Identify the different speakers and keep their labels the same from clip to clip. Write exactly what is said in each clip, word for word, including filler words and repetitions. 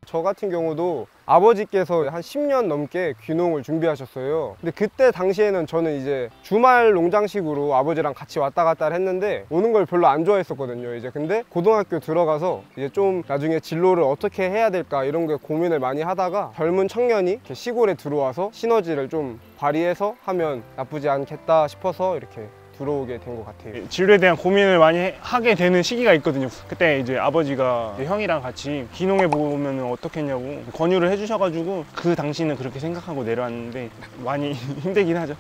Speaker 1: 저 같은 경우도 아버지께서 한 십 년 넘게 귀농을 준비하셨어요. 근데 그때 당시에는 저는 이제 주말 농장식으로 아버지랑 같이 왔다 갔다 했는데 오는 걸 별로 안 좋아했었거든요. 이제 근데 고등학교 들어가서 이제 좀 나중에 진로를 어떻게 해야 될까 이런 게 고민을 많이 하다가 젊은 청년이 이렇게 시골에 들어와서 시너지를 좀 발휘해서 하면 나쁘지 않겠다 싶어서 이렇게 들어오게 된 것 같아요.
Speaker 2: 진로에 대한 고민을 많이 해, 하게 되는 시기가 있거든요. 그때 이제 아버지가 형이랑 같이 귀농해 보면 어떻겠냐고 권유를 해주셔가지고 그 당시는 그렇게 생각하고 내려왔는데 많이 힘들긴 하죠.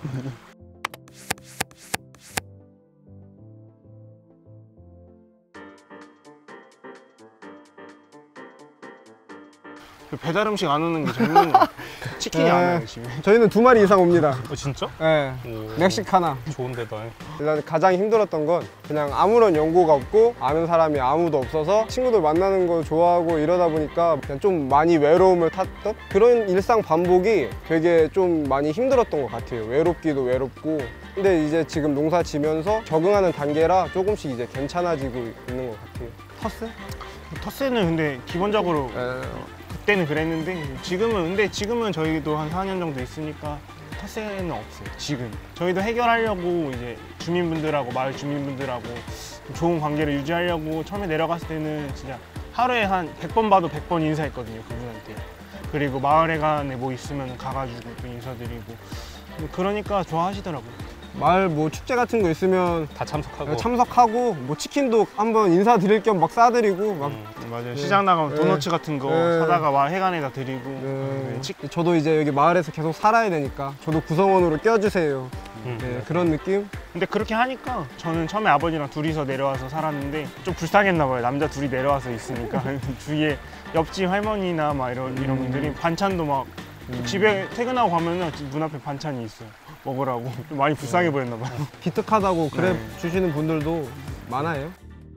Speaker 2: 배달 음식 안 오는 게 저희는 치킨이
Speaker 1: 네.
Speaker 2: 안 와요 지금.
Speaker 1: 저희는 두 마리 이상 옵니다.
Speaker 3: 어, 진짜?
Speaker 1: 네.
Speaker 3: 오,
Speaker 1: 멕시카나.
Speaker 3: 좋은데다.
Speaker 1: 일단 가장 힘들었던 건 그냥 아무런 연고가 없고 아는 사람이 아무도 없어서 친구들 만나는 거 좋아하고 이러다 보니까 그냥 좀 많이 외로움을 탔던 그런 일상 반복이 되게 좀 많이 힘들었던 것 같아요. 외롭기도 외롭고. 근데 이제 지금 농사 지면서 적응하는 단계라 조금씩 이제 괜찮아지고 있는 것 같아요. 터스?
Speaker 2: 터스는 근데 기본적으로
Speaker 1: 에...
Speaker 2: 그때는 그랬는데 지금은 근데 지금은 저희도 한 사 년 정도 있으니까 텃세는 없어요. 지금 저희도 해결하려고 이제 주민분들하고 마을 주민분들하고 좋은 관계를 유지하려고 처음에 내려갔을 때는 진짜 하루에 한 백 번 봐도 백 번 인사했거든요, 그분한테. 그리고 마을회관에 뭐 있으면 가가지고 또 인사드리고. 그러니까 좋아하시더라고요.
Speaker 1: 마을 뭐 축제 같은 거 있으면
Speaker 3: 다 참석하고.
Speaker 1: 참석하고 뭐 치킨도 한번 인사드릴 겸 막 싸드리고 막.
Speaker 3: 음.
Speaker 2: 맞아요.
Speaker 1: 네.
Speaker 2: 시장 나가면
Speaker 1: 네.
Speaker 2: 도너츠 같은 거
Speaker 1: 네.
Speaker 2: 사다가 마을 회관에다 드리고.
Speaker 1: 네.
Speaker 2: 네. 치...
Speaker 1: 저도 이제 여기 마을에서 계속 살아야 되니까 저도 구성원으로 껴주세요.
Speaker 3: 음.
Speaker 1: 네, 그런 느낌?
Speaker 2: 근데 그렇게 하니까 저는 처음에 아버지랑 둘이서 내려와서 살았는데 좀 불쌍했나 봐요. 남자 둘이 내려와서 있으니까 주위에 옆집 할머니나 막 이런 이런 분들이 반찬도 막
Speaker 1: 음.
Speaker 2: 집에 퇴근하고 가면은 문 앞에 반찬이 있어요. 먹으라고. 좀 많이 불쌍해 보였나 봐요.
Speaker 1: 기특하다고 그래
Speaker 2: 네.
Speaker 1: 주시는 분들도 많아요.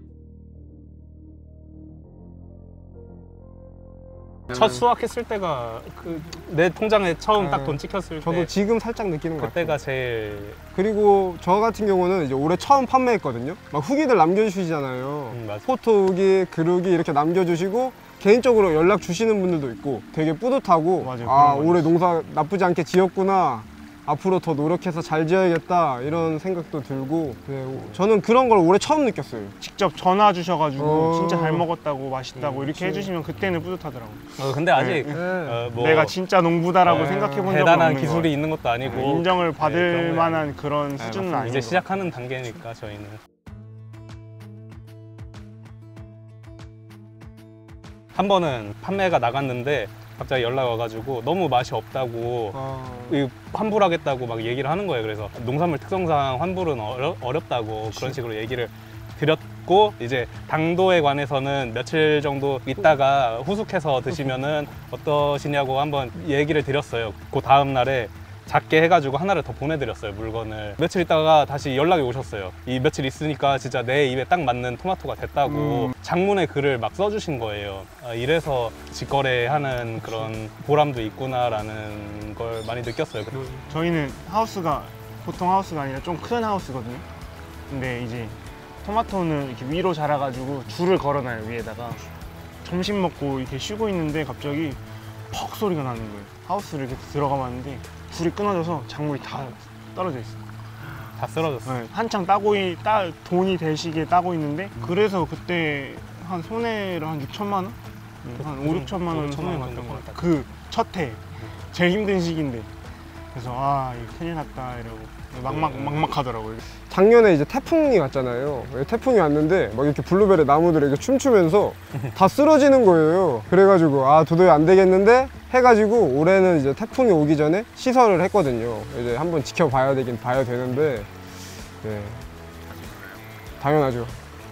Speaker 3: 첫 수확했을 때가 그 내 통장에 처음
Speaker 1: 네.
Speaker 3: 딱 돈 찍혔을
Speaker 1: 저도
Speaker 3: 때
Speaker 1: 지금 살짝 느끼는 것 같아요.
Speaker 3: 그때가 제일
Speaker 1: 그리고 저 같은 경우는 이제 올해 처음 판매했거든요. 막 후기들 남겨주시잖아요.
Speaker 3: 음, 맞아.
Speaker 1: 포토 후기, 글 후기 이렇게 남겨주시고 개인적으로 연락 주시는 분들도 있고 되게 뿌듯하고
Speaker 2: 맞아요,
Speaker 1: 아
Speaker 2: 그런 거
Speaker 1: 올해 농사 나쁘지 않게 지었구나. 앞으로 더 노력해서 잘 지어야겠다 이런 생각도 들고 네, 저는 그런 걸 올해 처음 느꼈어요.
Speaker 2: 직접 전화 주셔가지고
Speaker 1: 어.
Speaker 2: 진짜 잘 먹었다고 맛있다고
Speaker 1: 음,
Speaker 2: 이렇게
Speaker 1: 그치.
Speaker 2: 해주시면 그때는 뿌듯하더라고요.
Speaker 3: 어, 근데 아직
Speaker 2: 네.
Speaker 3: 어, 뭐
Speaker 2: 내가 진짜 농부다라고
Speaker 3: 네,
Speaker 2: 생각해 본 적은
Speaker 3: 대단한
Speaker 2: 없는
Speaker 3: 기술이
Speaker 2: 거예요.
Speaker 3: 있는 것도 아니고
Speaker 2: 네, 인정을 받을
Speaker 3: 그런 거
Speaker 2: 만한 그런
Speaker 3: 네,
Speaker 2: 수준은
Speaker 3: 맞습니다.
Speaker 2: 아니고
Speaker 3: 이제 시작하는 단계니까 저희는. 한 번은 판매가 나갔는데 갑자기 연락 와가지고 너무 맛이 없다고
Speaker 1: 아...
Speaker 3: 이 환불하겠다고 막 얘기를 하는 거예요. 그래서 농산물 특성상 환불은 어려, 어렵다고 그치. 그런 식으로 얘기를 드렸고 이제 당도에 관해서는 며칠 정도 있다가 후숙해서 드시면은 어떠시냐고 한번 얘기를 드렸어요. 그 다음 날에 작게 해가지고 하나를 더 보내드렸어요, 물건을. 며칠 있다가 다시 연락이 오셨어요. 이 며칠 있으니까 진짜 내 입에 딱 맞는 토마토가 됐다고 음. 장문의 글을 막 써주신 거예요. 아, 이래서 직거래하는 그런 보람도 있구나라는 걸 많이 느꼈어요.
Speaker 2: 저희는 하우스가 보통 하우스가 아니라 좀 큰 하우스거든요. 근데 이제 토마토는 이렇게 위로 자라가지고 줄을 걸어놔요, 위에다가. 점심 먹고 이렇게 쉬고 있는데 갑자기 퍽 소리가 나는 거예요. 하우스를 이렇게 들어가 봤는데 불이 끊어져서 작물이 다 떨어져 있어요.
Speaker 3: 다 쓰러졌어요.
Speaker 2: 네, 한창 따고 있, 따, 돈이 될 시기에 따고 있는데 그래서 그때 한 손해를 한 육천만 원? 네, 한 오, 육천만 원 손해 봤던 것 같아요. 그 첫 해 제일 힘든 시기인데 그래서 아 이거 큰일 났다 이러고 막막 막막하더라고요.
Speaker 1: 작년에 이제 태풍이 왔잖아요. 태풍이 왔는데 막 이렇게 블루베리 나무들이 이렇게 춤추면서 다 쓰러지는 거예요. 그래가지고 아 도저히 안 되겠는데 해가지고 올해는 이제 태풍이 오기 전에 시설을 했거든요. 이제 한번 지켜봐야 되긴 봐야 되는데 네. 당연하죠.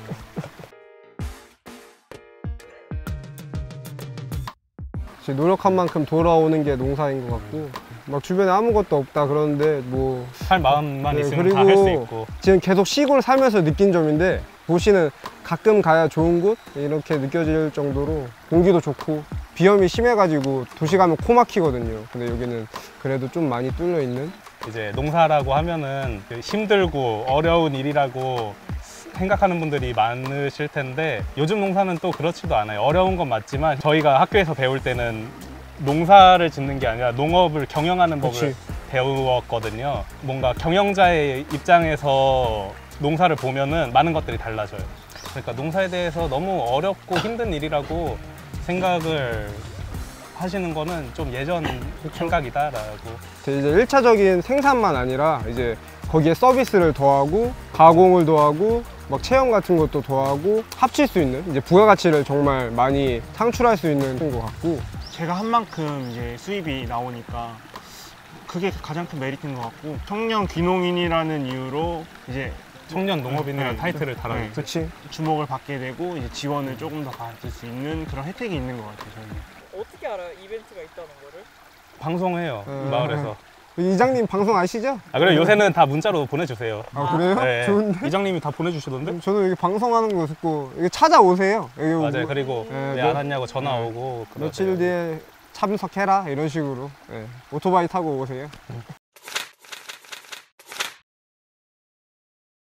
Speaker 1: 노력한 만큼 돌아오는 게 농사인 것 같고 막 주변에 아무것도 없다 그러는데 뭐
Speaker 3: 할 마음만
Speaker 1: 네,
Speaker 3: 있으면 다 할 수
Speaker 1: 그리고
Speaker 3: 있고.
Speaker 1: 지금 계속 시골 살면서 느낀 점인데 도시는 가끔 가야 좋은 곳 이렇게 느껴질 정도로 공기도 좋고 비염이 심해가지고 도시 가면 코 막히거든요. 근데 여기는 그래도 좀 많이 뚫려 있는.
Speaker 3: 이제 농사라고 하면은 힘들고 어려운 일이라고 생각하는 분들이 많으실 텐데 요즘 농사는 또 그렇지도 않아요. 어려운 건 맞지만 저희가 학교에서 배울 때는 농사를 짓는 게 아니라 농업을 경영하는 법을
Speaker 1: 그치.
Speaker 3: 배웠거든요. 뭔가 경영자의 입장에서 농사를 보면은 많은 것들이 달라져요. 그러니까 농사에 대해서 너무 어렵고 힘든 일이라고 생각을 하시는 거는 좀 예전 생각이다라고.
Speaker 1: 이제 일 차적인 생산만 아니라 이제 거기에 서비스를 더하고 가공을 더하고 막 체험 같은 것도 더하고 합칠 수 있는 이제 부가가치를 정말 많이 창출할 수 있는 것 같고.
Speaker 2: 제가 한 만큼 이제 수입이 나오니까 그게 가장 큰 메리트인 것 같고 청년 귀농인이라는 이유로 이제
Speaker 3: 청년 농업인이라는
Speaker 2: 네.
Speaker 3: 타이틀을 달아요.
Speaker 2: 네.
Speaker 1: 그렇지.
Speaker 2: 주목을 받게 되고 이제 지원을 조금 더 받을 수 있는 그런 혜택이 있는 것 같아요. 저는.
Speaker 4: 어떻게 알아요? 이벤트가 있다는 거를?
Speaker 3: 방송해요.
Speaker 1: 음.
Speaker 3: 마을에서.
Speaker 1: 이장님 방송 아시죠?
Speaker 3: 아 그래 요새는 다 문자로 보내주세요.
Speaker 1: 아 그래요?
Speaker 3: 네.
Speaker 1: 좋은데?
Speaker 3: 이장님이 다 보내주시던데?
Speaker 1: 저는 여기 방송하는 거 듣고 여기 찾아오세요. 여기
Speaker 3: 맞아요.
Speaker 1: 뭐
Speaker 3: 그리고
Speaker 1: 네,
Speaker 3: 왜
Speaker 1: 몇-
Speaker 3: 안 왔냐고 전화 오고
Speaker 1: 며칠
Speaker 3: 그러세요.
Speaker 1: 뒤에 참석해라 이런 식으로 예, 오토바이 타고 오세요.